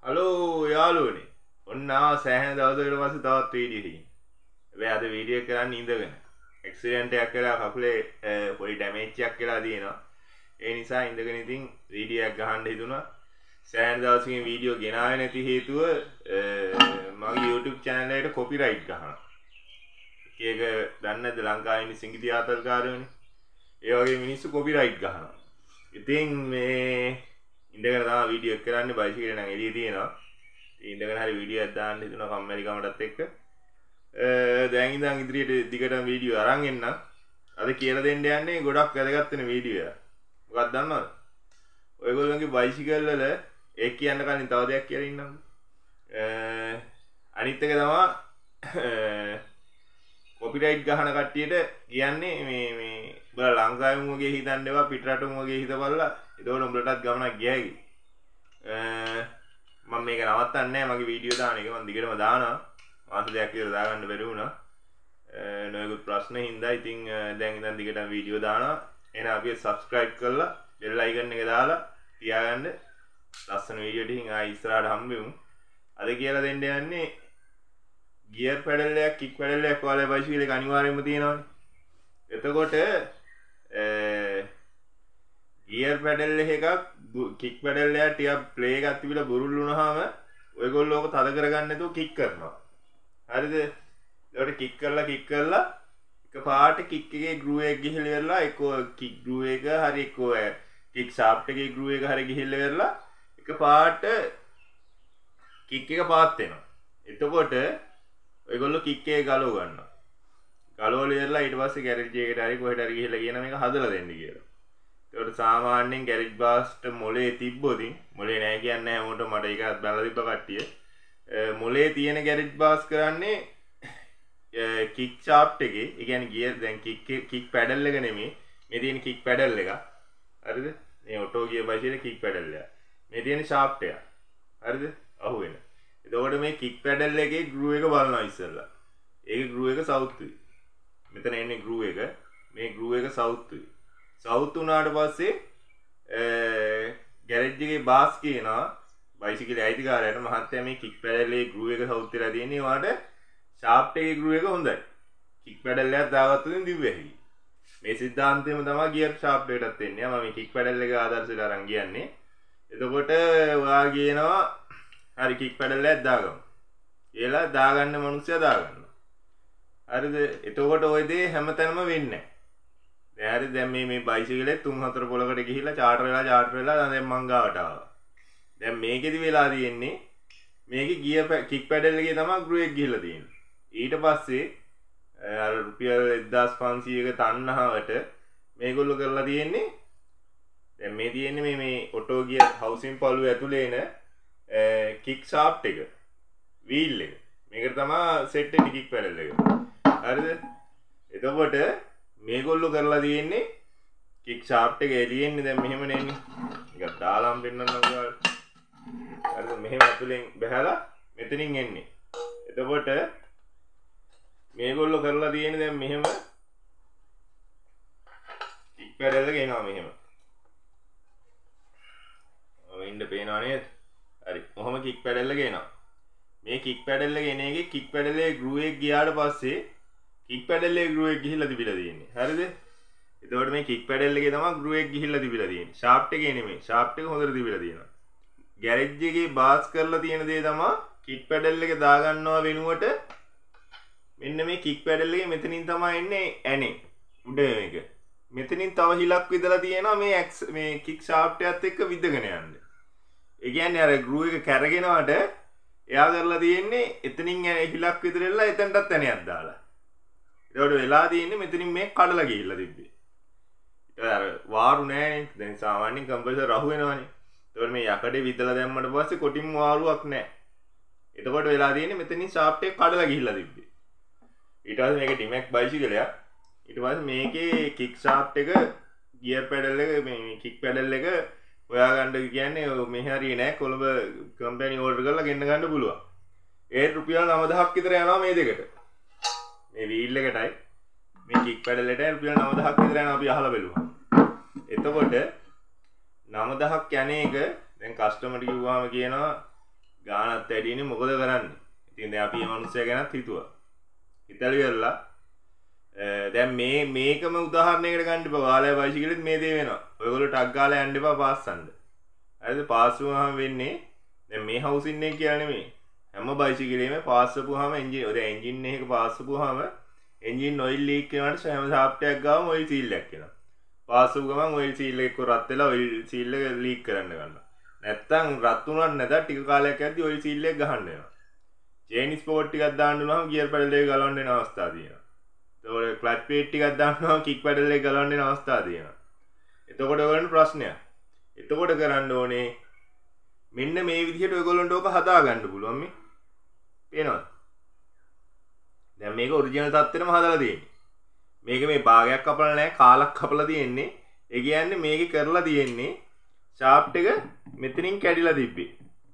Hello යාළුවනේ. ඔන්න ආව සෑහෙන දවසකට පස්සේ තවත් වීඩියෝ එකකින්. හැබැයි අද වීඩියෝ එක කරන්නේ ඉඳගෙන. ඇක්සිඩන්ට් එකක් වෙලා කකුලේ පොඩි ඩැමේජ් එකක් වෙලා තියෙනවා. ඒ නිසා ඉඳගෙන ඉතින් වීඩියෝ එකක් ගහන්න හිතුණා. සෑහෙන දවසකින් වීඩියෝ ගෙනාවේ නැති හේතුව මගේ YouTube channel එකට copyright ගහනවා. ඒක දන්නේ නැද්ද ලංකාවේ ඉන්න සිංගිති ආතල්කාරයෝනේ. ඒ වගේ මිනිස්සු copyright ගහනවා. ඉතින් මේ ඉඳගෙන තමයි වීඩියෝ එක කරන්නේ බයිසිකලේ නම් එළිය තියෙනවා. ඉතින් ඉඳගෙන හරි වීඩියෝ එකක් දාන්න හිතුණා කම්මැලි කමටත් එක්ක. දැන් ඉඳන් ඉදිරියට දිගටම වීඩියෝ අරන් එන්නම්. අද කියලා දෙන්න යන්නේ ගොඩක් වැදගත් වෙන වීඩියෝ එකක්. මොකක්ද දන්නවද? ඔයගොල්ලෝගේ බයිසිකල් වල ඒක කියන්න කලින් තව දෙයක් කියලා ඉන්නම්. අනිත් එක තමයි කොපිරයිට් ගහන කට්ටියට කියන්නේ මේ උඹලා ලංකාවෙම වගේ හිතන්න එපා පිටරටම වගේ හිතපල්ලා. එතකොට උඹලටත් ගමනක් ගියයි. මම මේක නවත්තන්නේ නැහැ මගේ වීඩියෝ දාන එක මම දිගටම දානවා. මාස දෙකක් විතර දාගන්න බැරි වුණා. නොයෙකුත් ප්‍රශ්න හින්දා ඉතින් දැන් ඉඳන් දිගටම වීඩියෝ දානවා. එහෙනම් අපි subscribe කරලා bell icon එක දාලා තියාගන්න. ලස්සන වීඩියෝ ටිකකින් ආයි ඉස්සරහට හම්බෙමු. අද කියලා දෙන්න යන්නේ ගියර් පැඩල් එකක් කික් පැඩල් එකක් ඔයාලගේ බයිසිකල් එක අනිවාර්යයෙන්ම තියෙනවානේ. එතකොට ගියර් පැඩල් එකක් කික් පැඩල් එකක් ටිකක් ප්ලේ එකක් තිබිලා බුරුල් වුණාම ඔයගොල්ලෝ ඕක තද කරගන්න නැතුව කික් කරනවා. හරිද? ඒකට කික් කරලා එකපාරට කික් එකේ ගෲ එක ගිහිල්ලා ඉවරලා එක්කෝ කික් ගෲ එක හරි එක්කෝ කික් ෂාෆ්ට් එකේ ගෲ එක හරි ගිහිල්ලා ඉවරලා එකපාරට කික් එක පාත් වෙනවා. එතකොට ඔයගොල්ලෝ කික් එක ගලව ගන්නවා. ගලවලා ඉවරලා ඊට පස්සේ ගෑරේජ් එකකට හරි කොහෙට හරි ගිහිල්ලා කියන මේක හදලා දෙන්න කියලා. ඒකට සාමාන්‍යයෙන් ගෑරේජ් බාස්ට මොලේ තිබ්බොත් මොලේ නැහැ කියන්නේ හැමෝටම මට ඒකත් බලලා තිබ්බ කට්ටිය. මොලේ තියෙන ගෑරේජ් බාස් කරන්නේ කික් ෂාෆ්ට් එකේ. ඒ කියන්නේ ගියර් දැන් කික් පැඩල් එක නෙමෙයි. මේ තියෙන කික් පැඩල් එක. හරිද? මේ ඔටෝ ගියර් බයිසිකලේ කික් පැඩල් එක. මේ තියෙන ෂාෆ්ට් එක. හරිද? අහුවෙන. එතකොට මේ කික් පැඩල් එකේ ගෲ එක බලනවා ඉස්සෙල්ලා. ඒකේ ගෲ එක සවුත්ුයි. මෙතන එන්නේ ගෲ එක. මේ ගෲ එක සවුත්ුයි. සවුත් වුණාට පස්සේ ගෑරේජ් එකේ බාස් කියනවා බයිසිකලේ අයිතිකාරයාට මහත්තයා මේ කික් පැඩල් එකේ ගෲ එක සවුත් වෙලා තියෙන්නේ වාට ෂාෆ්ට් එකේ ගෲ එක හොඳයි. කික් පැඩල් එකක් දාගත්තොත් දිව්වෙහි. මේ සිද්ධාන්තයම තමයි ගියර් ෂාෆ්ට් එකටත් එන්නේ. මම මේ කික් පැඩල් එක ආදර්ශයට අරන් කියන්නේ. එතකොට ඔයා කියනවා හරි කික් පැඩල් එකක් දාගමු. කියලා දාගන්න මිනිස්සයා දාගන්නවා. හරිද? එතකොට ওই දේ හැමතැනම වෙන්නේ නැහැ. දැන් මේ බයිසිකලේ 3-4 පොලකට ගිහිල්ලා චාටර් වෙලා දැන් මං ගාවට ආවා. දැන් මේකෙදි වෙලා තියෙන්නේ මේකේ ගියර් කික් පැඩල් එකේ තමයි ගෲ එක ගිහිල්ලා තියෙන්නේ. ඊට පස්සේ අර රුපියල් 1500ක තණ්හාවට මේගොල්ලෝ කරලා තියෙන්නේ දැන් මේ තියෙන්නේ මේ ඔටෝ ගියර් හවුසින් පළුව ඇතුලේ එන කික් ෂාෆ්ට් එක වීල් එක. මේකට තමයි සෙට් වෙන්නේ කික් පැඩල් එක. හරිද? එතකොට මේගොල්ලෝ කරලා තියෙන්නේ කික් ෂාෆ්ට් එක එළියෙන්නේ දැන් මෙහෙම නෙන්නේ. ටිකක් දාලාම් දෙන්නම් ඔයාලට. හරිද? මෙහෙම ඇතුලෙන් බහැලා මෙතනින් එන්නේ. එතකොට මේගොල්ලෝ කරලා තියෙන්නේ දැන් මෙහෙම කික් පැඩල් එක එනවා මෙහෙම. ඔය ඉන්න පේනවා නේද? හරි. කොහොම කික් පැඩල් එක එනවා. මේ කික් පැඩල් එක එන එකේ කික් පැඩල් එකේ ගෲ එක ගියාට පස්සේ කික් පැඩල් එකේ ගෲ එක ගිහිල්ලා තිබිලා තියෙන්නේ. හරිද? එතකොට මේ කික් පැඩල් එකේ තමයි ගෲ එක ගිහිල්ලා තිබිලා තියෙන්නේ. ෂාෆ්ට් එකේ නෙමෙයි. ෂාෆ්ට් එක හොඳට තිබිලා තියෙනවා. ගෑරේජ් එකේ බාස් කරලා තියෙන දේ තමයි කික් පැඩල් එක දාගන්නවා වෙනුවට මෙන්න මේ කික් පැඩල් එකේ මෙතනින් තමයි එන්නේ ඇනේ. උඩ මේක. මෙතනින් තව හිලක් විදලා තියෙනවා මේ කික් ෂාෆ්ට් එකත් එක්ක විදගෙන යන්න. ඒ කියන්නේ අර ගෲ එක කැරගෙනවට එයා කරලා තියෙන්නේ එතනින් හිලක් විතරෙලා එතනටත් ඇණයක් දාලා. ඒකට වෙලා තියෙන්නේ මෙතනින් මේ කඩලා ගිහිල්ලා තිබ්බේ. ඒක අර වාරු නෑනේ. දැන් සාමාන්‍යයෙන් කම්ප්‍රෙසර් රහු වෙනවනේ. ඒකට මේ යකඩේ විදලා දැම්මට පස්සේ කොටින්ම වාරුවක් නෑ. එතකොට වෙලා තියෙන්නේ මෙතනින් ෂාෆ්ට් එක කඩලා ගිහිල්ලා තිබ්බේ. ඊට පස්සේ මේක ඩිමැක් බයිසිකලයක්. ඊට පස්සේ මේකේ කික් ෂාෆ්ට් එක ගියර් පැඩල් එක මේ කික් පැඩල් එක හොයාගන්න කියන්නේ මේ හරිය නෑ. කොළඹ කම්පැනි ඕඩර් කරලා ගෙන්න ගන්න පුළුවන්. ඒ රුපියල් 9000ක් විතර යනවා මේ දෙකට. මේ වීල් එකටයි මේ කික් පැඩල් එකටයි රුපියල් 9000ක් විතර යනවා අපි අහලා බැලුවා. එතකොට 9000ක් යන්නේ එක දැන් කස්ටමර්ට කිව්වම කියනවා ගානත් වැඩිනේ මොකද කරන්නේ? ඉතින් දැන් අපි මේ මිනිස්සයා ගැනත් හිතුවා. හිතලා ඉවරලා දැන් මේකම උදාහරණයකට ගන්න එපා. ඔයාලා බයිසිකලෙත් මේ දේ වෙනවා. ඔයගොල්ලෝ ටක් ගාලා යන්න එපා පාස්සන්න. හරිද? පාස් වුණාම වෙන්නේ දැන් මේ හවුසින් එක කියලා නෙමෙයි. හැම බයිසිකලෙම පාස් වුණාම එන්ජින් එක පාස් වුණාම එන්ජින් ඔයිල් ලීක් වෙනකොට හැම ෂාෆ්ට් එකක් ගාවම ඔයිල් සීල් එකක් එනවා. පාස් වුණ ගමන් ඔයිල් සීල් එක රත් වෙලා ඔයිල් සීල් එක ලීක් කරන්න ගන්නවා. නැත්තම් රත් වුණාට නැත ටික කාලයක් යද්දි ඔයිල් සීල් එක ගහන්න වෙනවා. චේන් ස්පෝට් ටිකක් දාන්න උනහම ගියර් පැඩල් එක ගලවන්න වෙන අවස්ථා තියෙනවා. එතකොට ක්ලච් ප්ලේට් ටිකක් දාන්නවා කික් පැඩල් එක ගලවන්න වෙන අවස්ථා තියෙනවා. එතකොට ඔයගොල්ලන්ට ප්‍රශ්නයක්. එතකොට කරන්න ඕනේ මෙන්න මේ විදිහට ඔයගොල්ලන්ට ඕක හදා ගන්න පුළුවන් මේ. පේනවද? දැන් මේක ඔරිජිනල් තත්ත්වෙටම හදලා තියෙන්නේ. මේක මේ භාගයක් කපලා නැහැ කාලක් කපලා තියෙන්නේ. ඒ කියන්නේ මේකේ කරලා තියෙන්නේ ෂාෆ්ට් එක මෙතනින් කැඩිලා තිබ්බේ.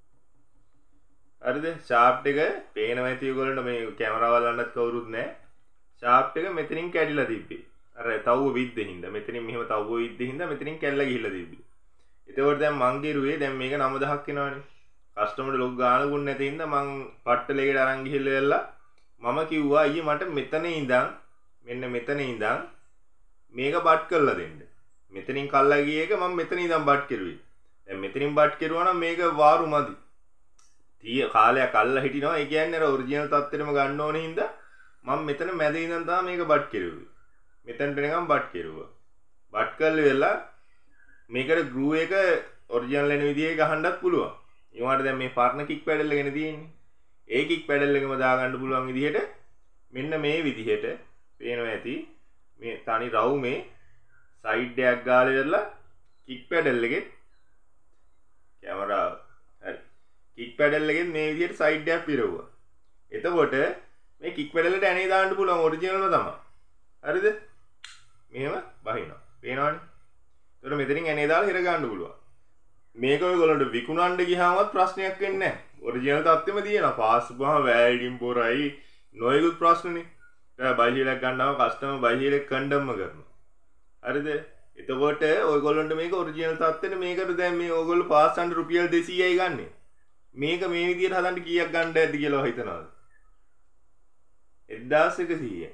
හරිද? ෂාෆ්ට් එක පේනවා ඇති ඔයගොල්ලන්ට මේ කැමරාව වලන්නත් කවුරුත් නැහැ. ෂාෆ්ට් එක මෙතනින් කැඩිලා තිබ්බේ. අර තව්ව විද්දෙන් හින්දා මෙතනින් මෙහෙම තව්ව විද්දෙන් හින්දා මෙතනින් කැල්ල ගිහිල්ලා තිබ්බේ. එතකොට දැන් මං ගිරුවේ දැන් මේක 9000ක් වෙනවනේ. කස්ටමර්ට ලොක් ගානකුත් නැති හින්දා මං පට්ටලයකට අරන් ගිහිල්ලා මම කිව්වා අයියේ මට මෙතන ඉඳන් මෙන්න මෙතන ඉඳන් මේක බට් කරලා දෙන්න. මෙතනින් කල්ලා ගිය එක මම මෙතන ඉඳන් බට් කරුවේ. දැන් මෙතනින් බට් කරුවා නම් මේක වාරු මදි. 30 කාලයක් අල්ල හිටිනවා. ඒ කියන්නේ අර ඔරිජිනල් තත්ත්වෙටම ගන්න ඕනේ හින්දා මම මෙතන මැද ඉඳන් තමයි මේක බට් කරුවේ. මෙතනට නිකන් බට් කරුවා. බට් කරලා වෙලා මේකට ග්‍රූ එක ඔරිජිනල් වෙන විදිහේ ගහන්නත් පුළුවන්. ඒ වුණාට දැන් මේ පර්ණ කික් පැඩල් එකනේ තියෙන්නේ. ඒ කික් පැඩල් එකම දාගන්න පුළුවන් විදිහට මෙන්න මේ විදිහට පේනවා ඇති මේ තනි රවුමේ සයිඩ් එකක් ගාලා ඉවරලා කික් පැඩල් එකෙත් කැමරාව හරි කික් පැඩල් එකෙත් මේ විදිහට සයිඩ් එකක් පිරවුවා. එතකොට මේ කික් පැඩල් එකට ඇනේ දාන්න පුළුවන් ඔරිජිනල්ම තමයි. හරිද? මෙහෙම බහිනවා. පේනවනේ? ඒතර මෙතනින් ඇනේ දාලා හිර ගන්න පුළුවන්. මේක ඔයගොල්ලන්ට විකුණන්න ගියාමත් ප්‍රශ්නයක් වෙන්නේ නැහැ. ඔරිජිනල් තත්ත්වෙම තියෙනවා. පාස් ගාම වැල්ඩින් පොරයි නොයෙකුත් ප්‍රශ්නනේ. දැන් බයිසිකලයක් ගන්නවා කස්ටමර් බයිසිකලෙක් කන්ඩම්ම කරනවා. හරිද? එතකොට ඔයගොල්ලන්ට මේක ඔරිජිනල් තත්ත්වෙට මේකට දැන් මේ ඔයගොල්ලෝ පාස් ගන්න රුපියල් 200යි ගන්නෙ. මේක මේ විදිහට හදන්න කීයක් ගන්න ඇද්ද කියලා හිතනවාද? 1100යි.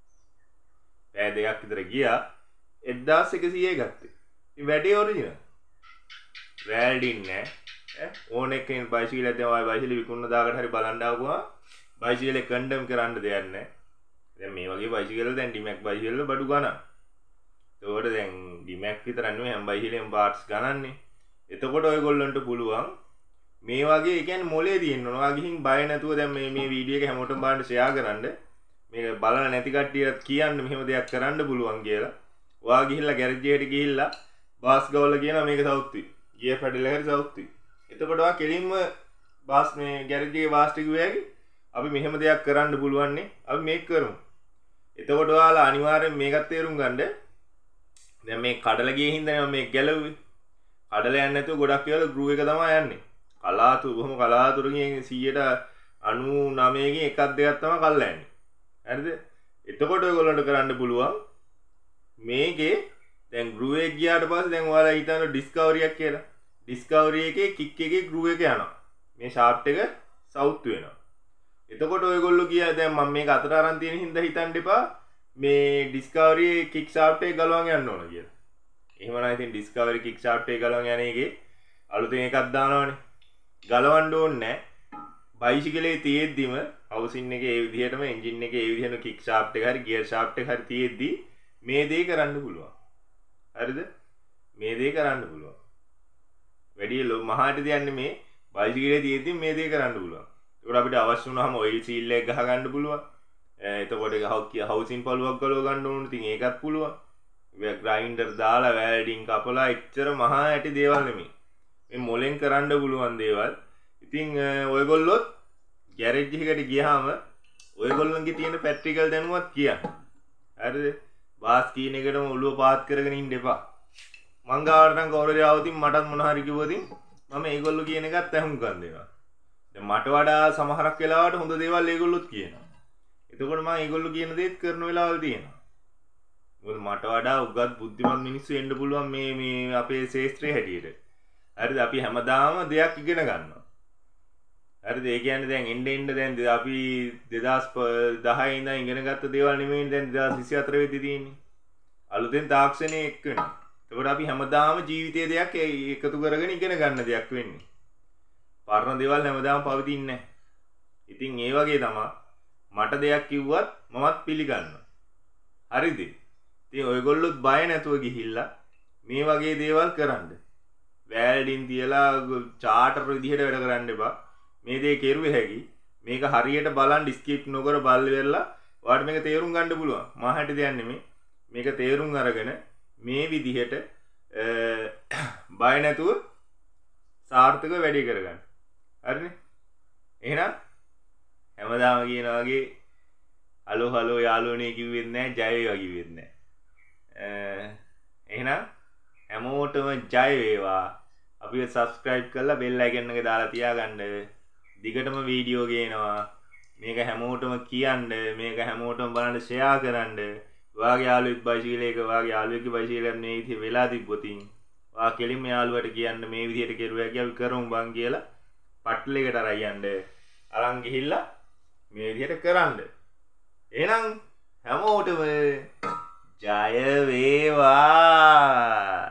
පැය දෙකක් විතර ගියා 1100යි ගත්තේ. ඉතින් වැඩේ ඔරිජිනල්. වැල්ඩින් නෑ. ඕන එකකින් බයිසිකලයක් දැන් ඔය බයිසිකල විකුණන දාකට හරි බලන්න ආවම බයිසිකලේ කන්ඩම් කරන්න දෙයක් නෑ. දැන් මේ වගේ බයිසිකල් දැන් ඩිමැක් බයිසිකල් බඩු ගණන්. ඒකට දැන් ඩිමැක් විතර නෙමෙයි හැම බයිසිකලෙම පාර්ට්ස් ගණන්නේ. එතකොට ඔයගොල්ලන්ට පුළුවන් මේ වගේ ඒ කියන්නේ මොලේ තියෙන්න ඕන. ඔයා ගිහින් බය නැතුව දැන් මේ වීඩියෝ එක හැමෝටම බලන්න ෂෙයා කරන්න. මේක බලන නැති කට්ටියට කියන්න මෙහෙම දෙයක් කරන්න පුළුවන් කියලා. ඔයා ගිහිල්ලා ගෑරේජ් එකට ගිහිල්ලා බාස් ගවලා කියනවා මේක සවුත්තුයි. ගියර් පැඩල් එක හරි සවුත්තුයි. එතකොට ඔයා කෙලින්ම බාස් මේ ගෑරේජ් එකේ බාස් ටික වෙයි. අපි මෙහෙම දෙයක් කරන්න පුළුවන් නේ. අපි මේක කරමු. එතකොට ඔයාලා අනිවාර්යෙන් මේකත් තේරුම් ගන්න. දැන් මේ කඩලා ගියේ හින්දා මම මේක ගැලවුවේ. කඩලා යන්නේ නැතුව ගොඩක් වෙලාව ග්‍රූ එක තමයි යන්නේ. බොහොම කලාතුරකින් 99කින් එකක් දෙකක් තමයි කල්ලා යන්නේ. හරිද? එතකොට ඔයගොල්ලන්ට කරන්න පුළුවන් මේකේ දැන් ග්‍රූ එක ගියාට පස්සේ දැන් ඔයාලා හිතන ඩිස්කවරි එකක් කියලා. ඩිස්කවරි එකේ කික් එකේ ග්‍රූ එක යනවා. මේ ෂාෆ්ට් එක සවුත් වෙනවා. එතකොට ඔයගොල්ලෝ කියා දැන් මම මේක අතට අරන් තියෙන හින්දා හිතන්න එපා මේ ඩිස්කවරි කික් ෂාෆ්ට් එක ගලවන්න යන්න ඕන කියලා. එහෙම නම් ඉතින් ඩිස්කවරි කික් ෂාෆ්ට් එක ගලවන්න යන එකේ අලුතෙන් එකක් දානවනේ. ගලවන්න ඕනේ නැහැ. බයිසිකලේ තියෙද්දිම හවුසින් එකේ ඒ විදිහටම එන්ජින් එකේ ඒ විදිහටම කික් ෂාෆ්ට් එක හරි ගියර් ෂාෆ්ට් එක හරි තියෙද්දි මේ දේ කරන්න පුළුවන්. හරිද? මේ දේ කරන්න පුළුවන්. වැඩි මහාට දෙන්නේ මේ බයිසිකලේ තියෙද්දි මේ දේ කරන්න පුළුවන්. ඒකට අපිට අවශ්‍ය වුණාම ඔයිල් සීල් එක ගහ ගන්න පුළුවන්. එතකොට හවුසින් පළුවක් ගලව ගන්න ඕන. ඉතින් ඒකත් පුළුවන්. ග්‍රයින්ඩර් දාලා වැල්ඩින් කපලා එච්චර මහා ඇටි දේවල් නෙමෙයි. මේ මොලෙන් කරන්න පුළුවන් දේවල්. ඉතින් ඔයගොල්ලොත් ගෑරේජ් එකකට ගියාම ඔයගොල්ලන්ගේ තියෙන ප්‍රැක්ටිකල් දැනුවත් කියන්න. හරිද? බාස් කීන එකටම ඔළුව පාත් කරගෙන ඉන්න එපා. මං ගාවට නම් කවුරු හරි ආවොත් මටත් මොන හරි කිව්වොත් මම ඒගොල්ලෝ කියන එකත් අහුම්කම් දෙනවා. දැන් මට වඩා සමහරක් වෙලාවට හොඳ දේවල් ඒගොල්ලොත් කියනවා. එතකොට මම ඒගොල්ලෝ කියන දේත් කරන වෙලාවල් තියෙනවා. මොකද මට වඩා උගත් බුද්ධිමත් මිනිස්සු එන්න පුළුවන් මේ අපේ ශාස්ත්‍රයේ හැටියට. හරිද? අපි හැමදාම දෙයක් ඉගෙන ගන්නවා. හරිද? ඒ කියන්නේ දැන් එන්න දැන් අපි 2010 ඉඳන් ඉගෙන ගත්ත දේවල් නෙමෙයි දැන් 2024 වෙද්දි තියෙන්නේ. අලුතෙන් තාක්ෂණය එක්ක වෙනවා. එතකොට අපි හැමදාම ජීවිතයේ දෙයක් එකතු කරගෙන ඉගෙන ගන්න දෙයක් වෙන්නේ. පරණ දේවල් හැමදාම පවතින්නේ නැහැ. ඉතින් ඒ වගේ තමයි මට දෙයක් කිව්වත් මමත් පිළිගන්නවා. හරිද? ඉතින් ඔයගොල්ලොත් බය නැතුව ගිහිල්ලා මේ වගේ දේවල් කරන්න. වැල්ඩින් තියලා චාටර් විදිහට වැඩ කරන්න එපා. මේ දේ කෙරුවේ හැකි. මේක හරියට බලන් ස්කිප් නොකර බල් වෙරලා ඔයාලට මේක තේරුම් ගන්න පුළුවන්. මහහැට දෙයක් නෙමෙයි. මේක තේරුම් අරගෙන මේ විදිහට බය නැතුව සාර්ථකව වැඩේ කරගන්න. හරිනේ? එහෙනම් හැමදාම කියනවා වගේ හලෝ හලෝ යාළුවනේ කිව්වෙත් නැහැ, ජය වේවා කිව්වෙත් නැහැ. එහෙනම් හැමෝටම ජය වේවා. අපිව subscribe කරලා bell icon එක දාලා තියාගන්න. දිගටම වීඩියෝ ගේනවා. මේක හැමෝටම කියන්න, මේක හැමෝටම බලන්න share කරන්න. ඔයාගේ යාළුවෙක් බයිසිකලයක ඔයාගේ යාළුවෙක්ගේ බයිසිකලයක් මේ විදිහේ වෙලා තිබ්බොතින් ඔයා කෙලින්ම යාළුවට කියන්න මේ විදිහට කෙරුවා කියලා අපි කරමු බං කියලා පට්ටලයකට අරන් යන්න. අරන් ගිහිල්ලා මේ විදිහට කරන්න. එහෙනම් හැමෝටම ජය වේවා.